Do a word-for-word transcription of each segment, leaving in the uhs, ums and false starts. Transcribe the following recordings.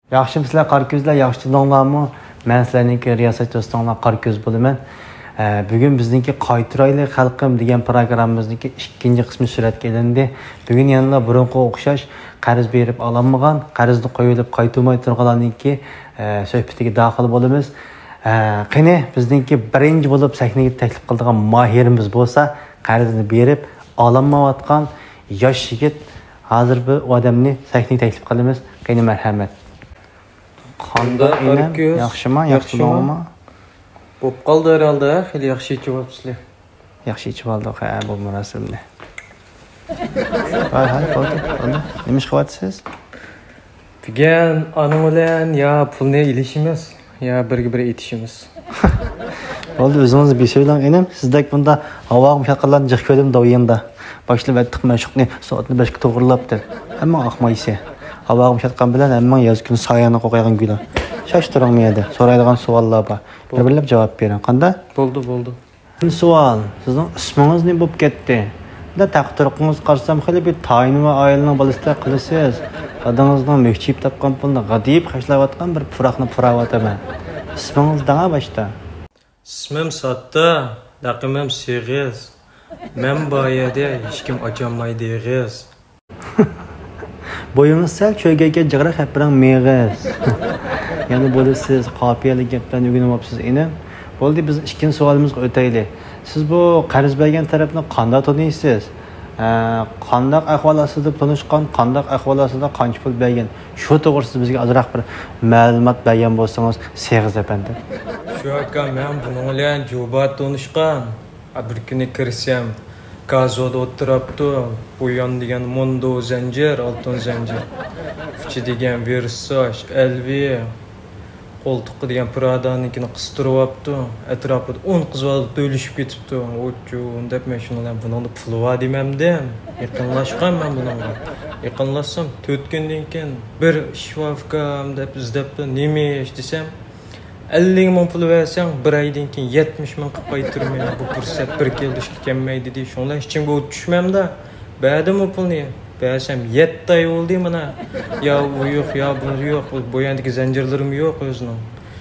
Yaxshimsizlar, qora ko'zlar, yaxshi tudinglarmi? Men sizlarningki riyosat do'stinglar qora ko'z bo'laman. Bugun bizningki Qaytirayli xalqim degan programmamizningki ikkinchi qismi suratga ilindi. Bugun yana burunqi o'xshash qarz berib ololmagan, qarzni qo'yilib qaytmay turganlarningki suhbatiga daxil bo'lamiz. Qani bizningki birinchi bo'lib sahnaga taklif qiladigan mohirimiz bo'lsa, qarzni berib ololmayotgan yosh yigit hozir bu odamni sahnaga taklif qilamiz. Qani marhamat. Qanda enam yaxshimi, yaxshimi? Bo'p qoldi herhalde, xeyli yaxshi ichib olibsizlar. Yaxshi ichib oldik, ha, bu munosabatni. Hay, hay, bo'ldi, bo'ldi. Nima ish qilyapsiz? Bugun aning bilan ya pulni ilishimiz, ya birga-bir etishimiz. Bo'ldi, o'zingiz bir so'ylang enam. Sizdek bunda havo mushaqlarni jiq ko'rdim do'yimda. Boshlab aytdik mashqni soatni beshga to'g'rilab deb. Hamma ahmaysa. Hava mushaqdan bilan hamma yoz kuni soyani qo'ygan guylar. Şaştırılmaydı. Soraydigan savollar bor. Bir-birlab javob bering. Qanday? Bo'ldi, bo'ldi. Bir savol. Sizning ismingiz nima bo'lib ketdi? Da taqdiringiz qarsam xili bir tayin va oilaning bolasida qilasiz. Dadangizning mehchib topgan pulni g'adib xashlayotgan bir puraqni puravataman. Ismingiz daha boshda. Ismim Satta, raqamim Seg'iz. Men boyada hech kim ocholmaydi g'iz. Boyunuz sal cho'gaga jig'ra xapiran meg'iz. Yani böyle siz qafiyali gapdan o'rganib enam. Bo'ldi, biz ikkinchi savolimizga o'taylik. Siz bu qarz bergan tarafni qanday taniysiz? Qanday ahvol ostida tanishgan, qanday ahvol ostida qancha pul bergan? Shu to'g'risida bizga ozroq bir ma'lumot bergan bo'lsangiz, Seg'iz efendim. Shu aka, men buning bilan jo'bat tanishgan. Bir kuni kirsam, gazoda o'tiribdi. Bu yon degan Mondo zanjir, oltin zanjir. Fichi degan Versace, L V, qo'ltiqi degan Prada'ninkini qistirib olibdi. Atrofida o'n qiz olib to'lishib ketibdi. O'chu, deb men shundan buningni puli va demamdim. Yaqinlashgan men buningga. Yaqinlashsam to'rt kundan keyin bir shifokam deb izdabdi. Nima ish desam, ellik ming pul versang bir oydan keyin yetmish ming qilib qaytarmayman. Bu fursat bir kelishga kelmaydi deb shundan ichimga o't tushmamda. Berdim o pulni. Bersam yetti ay oldu mana. Ya bu yo'q, ya bu yo'q. Bu yandagi zanjirlarim yo'q o'zining.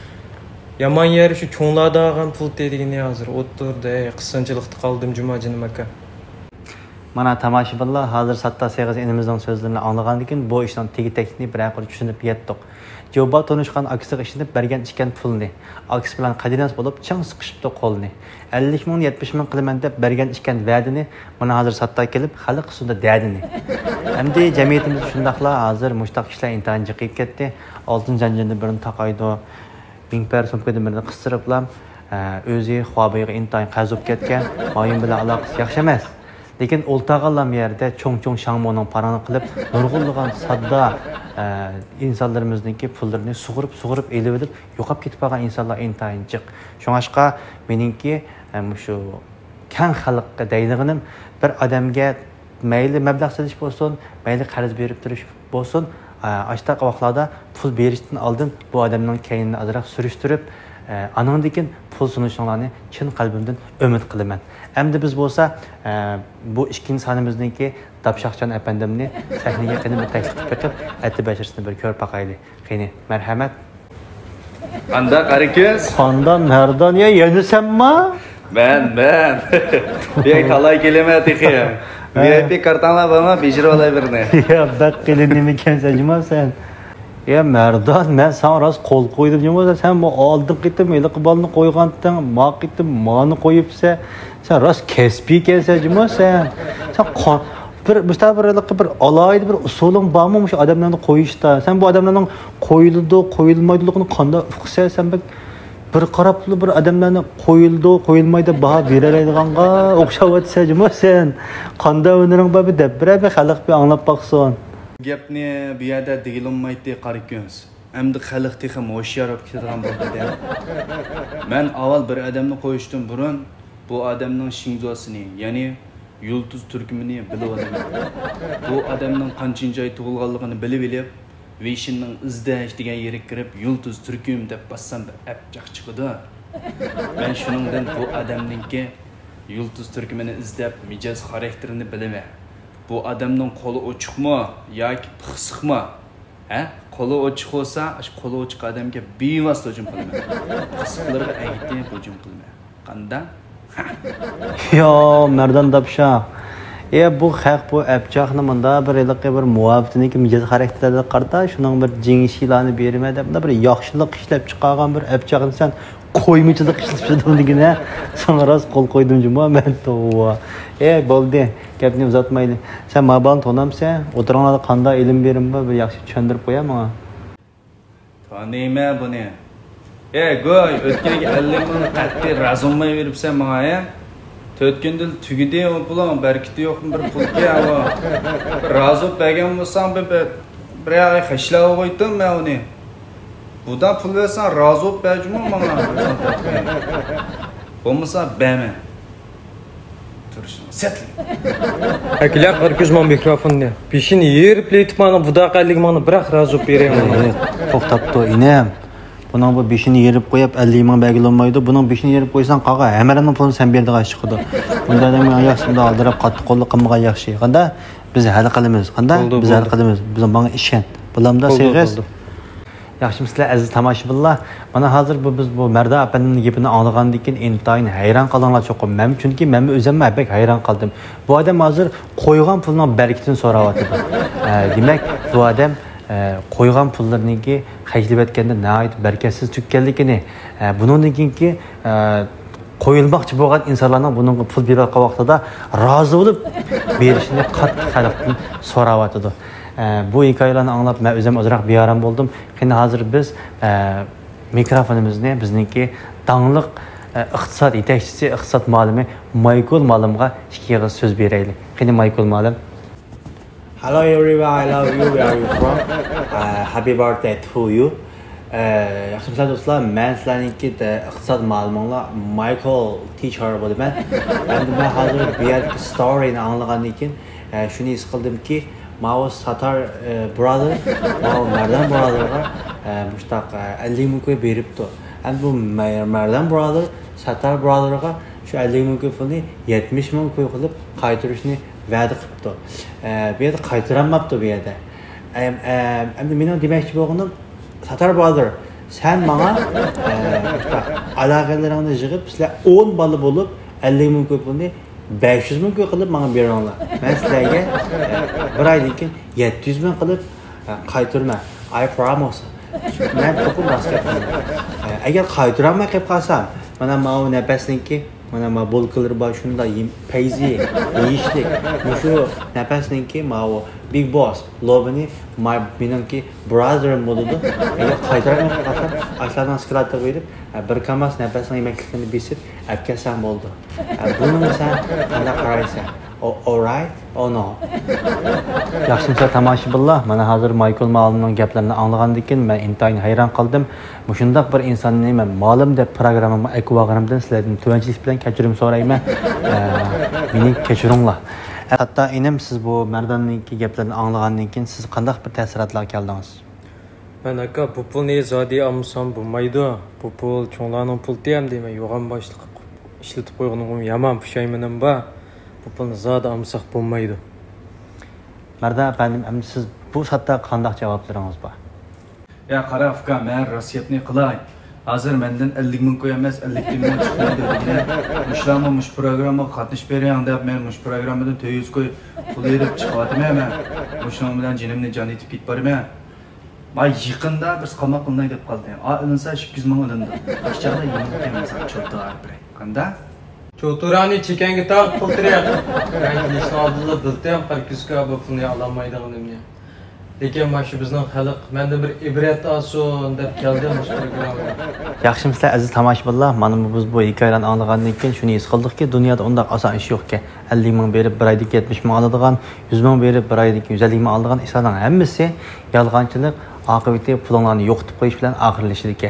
Yaman yeri shu cho'nglarda olgan pul dedigini hozir o'tirdi. Qisqanchilikda qoldim Jumajinim aka. Mana tomoshabinlar hozir Satta Seg'iz enimizning so'zlarini anglagandan keyin bu ishning tegi-tekini bir aql tushunib yetdik. Jo'ba tanishgan aksiga ishinib bergan ichgan pulni, aks bilan qadinas bo'lib chang siqishibdi qo'lni. ellik ming yetmish ming qilaman deb bergan ichgan va'dini mana hozir Satta kelib xalq ustida dadini. Endi jamiyatimiz shundaqla hozir mushtaq ishlar intayin jiqib ketdi. Oltin zanjirni birini taqaydi. ming par so'mkada birini qistiriblam, o'zi xobiga intayin qazib ketgan. Oyim bilan aloqasi yaxshi emas. Lekin o'ltag'alam yerda cho'ng-cho'ng shangmoning parani qilib, nurg'unlagan sadda insonlarimizningki pullarini sug'urib-sug'urib elib edib, yo'qab ketib qolgan insonlar intayin jiq. Shuningga meningki shu kang xalqqa deydiganim bir odamga mayli mablag' solish bo'lsin, mayli qarz berib turish bo'lsin, ashtaq vaqtlarda pul berishdan oldin bu odamning kaynini azroq surishtirib, anandan keyin pul sunishinglarni chin qalbimdan umid qilaman. Endi biz bo'lsa bu ikkinchi sonimizningki Dabshaqjon efendimni sahnaga qilib taklif qilib, ati bashirsini bir ko'rib baqaylik. Qani, marhamat. Qanda qarikiz? Qanda mardon ya yenisanmi? Ben, ben. Bir talay kelime tıkıyım. V I P kartanla bana beşir olay birini. Ya bak gelinimi kensacıma sen. Ya Merdan, ben sana rast kol koydum diyorum. Sen bu aldın gittim, eli kıbalını koygandan, ma gittim, mağını koyupsa, sen rast kespi kensacıma sen. Sen bir müstahbirlik bir alaydı bir usulun bağmamış adamlarını koyuşta. Sen bu adamların koyuldu, koyulmaydığını kanda ufuksa sen bak bir qaraplı bir adamlarni qo'yildi, qo'yilmaydi baho beradiganga o'xshab o'tsajmi sen? Qanday o'niring bor deb bir xalq bir anglab baqson. Gapni bu yerda degilinmaydi qarikiz. Endi xalq texim hoşyar olib ketadigan bo'ldi. Men avval bir odamni qo'yishdan burun bu odamning shingzosini, ya'ni yulduz turkumini bilib olaman. Bu odamning qanchinchi oy tug'ilganligini bilib olib, Vishinning izdash degan yerga kirib, yulduz turkum deb bassam bir apjaq chiqdi. Men shuningdan bu odamningki yulduz turkumini izlab, mijoz xarakterini bilaman. Bu odamning qo'li ochiqmi yoki pixsiqmi? Ha? qo'li ochiq bo'lsa, shu qo'li ochiq odamga bevosita hujum qilma. Qisqlarga aytib hujum qilma. Qanda? Yo, Mardan Dabshaq. E bu haq bu abjaqni mında bir eliqi bir muvafiqniki mijoz xarakterida qarta, shuning bir jengishlarni berma deb, bir yaxshilik ishlab chiqargan bir abjaqni sen qo'ymichilik ishlab degina sana rost qo'l qo'ydim juma men to'g'ri. E bo'ldi, gapni uzatmaydi. Sen mabalni tonamsan, o'tirganlarda qanday ilm berimba bir yaxshi tushuntirib qo'yaman. Taniyman buni. E go'y, o'tganiga ellik ming qatti razumay beribsan menga. to'rt kundil tugidi o pulan berkiti yo'qmi bir pulga ava. Razı bergan bo'lsam bir bir ay xishlab qo'ydim men uni. Budan pul versan razı berjimi menga? Bo'lmasa berma. Turishni setli. Aklar qarkuzman mikrofonni. Peshini yerib letib mana budaqalik mana biroq razı beraman. To'xtabdi, inem. Bunun bu beşini yerib qo'yib ellik ming belgilanmaydi. Bunun beşini yerib qo'ysan qaqa, hammaning pulini sen berdiga chiqadi. Bunda da men yaxshimda aldirab qattiq qo'llik qilmagan yaxshi. Qanda biz hal qilamiz. Qanda biz hal qilamiz. Biz menga ishon. Bulamda seg'iz. Yaxshimi sizlar aziz tomoshabinlar. Mana hozir bu biz bu Marda apaning gapini anglagandan keyin intayin hayron qolinglar cho'qim. Men chunki men o'zim bek hayron qoldim. Bu odam hozir qo'ygan pulning berkitini so'rayapti. Demak, bu odam qo'ygan pullarniki xajlab etganda nəhayət bərkətsiz tükkanligini, bunundan keyinki qo'yilmoqchi bo'lgan insonlarning bunga pul berayotgan vaqtida rozi bo'lib berishini qattiq xalqdan so'rayotdi. Bu hikoyalarni anglab men o'zim ozroq bearam bo'ldim. Qani hozir biz mikrofonimizni bizniki dangliq iqtisod yetakchisi, iqtisod ma'lumi Michael Malimga ikki og'iz so'z beraylik. Qani Michael Malim. Hello everyone, I love you. Where are you from? Uh, happy birthday to you. Yaxshimisiz do'stlar, men sizlarniki iqtisod ma'lumotlar Michael teacher bo'laman. Endi men hozir bu yerga storyni anglagandan keyin shuni his qildimki, Mao Satar brother, Mao Mardan brotherga mushtaq ellik ming qo'yib beribdi. Endi bu Mardan brother Satar brotherga shu ellik ming pulni yetmish ming qo'yib qilib qaytarishni va'da qilibdi. Bu yerda qaytaramabdi bu yerda. Endi mening demoqchi bo'lganim Satar brother, sen menga aloqalaringni yig'ib, sizlar o'n bola bo'lib ellik ming pulni besh yuz ming qilib menga beringlar. Men sizlarga bir oydan keyin yetti yuz ming qilib qaytarma. I promise. Men to'pim rost gapaman. Agar qaytaramay qilib qolsam, mana men nafasniki mana ma bolkalar bor shunda payzi yeyishlik shu nafasniki ma big boss lobini ma meniki brother bo'ladi. Agar qaytaramay qolsam aslan sklatga berib bir kamas nafasni yemeklikni besib akasam bo'ldi. Buni sen qanday qaraysan? Alright or no? Yaxshimisiz tomoshabinlar, mana hozir Michael Malimning gaplarini anglagandan keyin men intayin hayron qoldim. Mushundaq bir insonni men ma'lum deb programmamga aytganimdan sizlardan tuvanchilik bilan kechirim so'rayman. Meni kechiringlar. Hatto inim siz bu Mardanning gaplarini anglagandan keyin siz qanday bir ta'sirotlar keldingiz? Men aka bu pulni zodi olsam bo'lmaydi. Bu pul cho'nglarning puli ham deyman, yo'g'on boshliq ishlatib qo'yganim yomon pushaymanim bor. Bu pulni zodi olsak bo'lmaydi. Mardan efendim, siz bu satda qanday javoblaringiz bor? Ya qara Afka, men rasiyatni qilay. Hozir mendan ellik ming qo'y emas, ellik ming chiqmaydi degan. Mushlarni mush programmaga qatnashib berang deb men mush programmadan to'rt yuz qo'y pul berib chiqyapman men. Mushning bilan jinimni jon etib ketib borman. Men yaqinda bir qamoq qilmay deb qoldim. A ilinsa ikki yuz ming ilindi. Qachonda yengib emas, cho'tlar bir. Qanda? Cho'turani chekanga taq qiltiryapti. Men nishni oldida bildim, qarkuzga bu pulni olmaydiganimni. Lekin mana shu bizning xalq menda bir ibrat olsin deb keldim shu programmaga. Yaxshimisiz aziz tomoshabinlar, mana biz bu hikoyalarni anglagandan keyin shuni his qildikki, dunyoda unday oson ish yo'q-ki. ellik ming berib bir oyda yetmish ming oladigan, yuz ming berib bir oyda yuz ellik ming oladigan ishlarning hammasi yolg'onchilik, oqibati pullarni yo'qotib qo'yish bilan oxirlashadiki.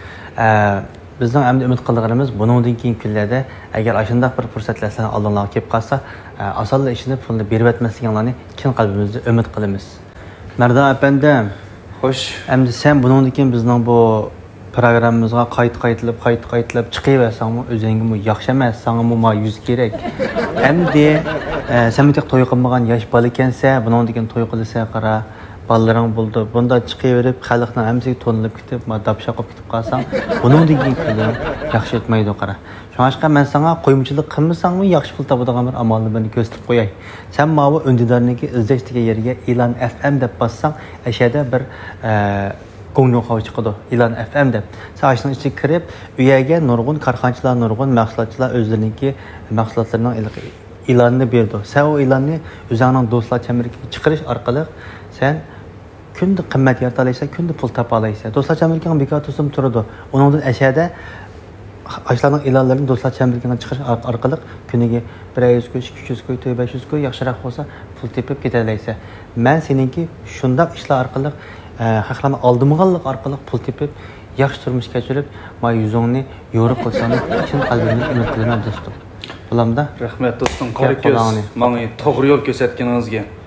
Bizning endi umid qilganimiz buningdan keyingi kunlarda agar ashunday bir fursatlar sizlarning oldingizga kelib qolsa, osonla ishini pulni berib etmasligingizni chin qalbimizda umid qilamiz. Mardan efendim, xo'sh, endi sen buningdan keyin bizning bu programmamizga qayt qaytilib, qayt qaytilib chiqaversangmi, o'zingga bu yaxshi emas, senga bu yuz kerak. Endi sen bitek to'y qilmagan yosh bola ekansa, buningdan keyin to'y qilsa qara, Ballarың bo'ldi. Bunda chiqaverib, xalqning hammasiga to'nilib ketib, madabshaq olib ketib qolsang, buningdan keyin kunlaring yaxshi o'tmaydi qara. Shunga men sana qo'yimchilik qilmasangmi, yaxshi pul topadigan bir amalni men ko'rsatib qo'yay. Sen mavi öndidarniki izlash degan yerga Elan F M deb bassang, ashada bir ko'ngil qo'y chiqadi. Elan F M deb. Sen ashning ichiga kirib, u yerga nurg'un korxonchilar, nurg'un mahsulotchilar o'zlariniki mahsulotlarining ilanını berdi. Sen o ilanını o'zingning do'stlar chamiriga chiqarish orqali sen kunda qimmat yaratalaysan, kunda pul topalaysan. Do'stlar chamiriga bekatosum turadi. Uningdan ashada ashlarning ilanlarini do'stlar chamiriga chiqarish orqali kuniga bir yuz ko'y, ikki yuz ko'y, besh yuz ko'y yaxshiroq bo'lsa pul tepib ketalaysan. Men seninki shundaq ishlar orqali haqlarni oldimaganlik orqali pul tepib yaxshi turmush kechirib, ma yuzingni yo'riq qilsang, chin qalbimdan umid qilaman do'stim. Bulamda rahmat do'stim, qora ko'z menga to'g'ri yo'l ko'rsatganingizga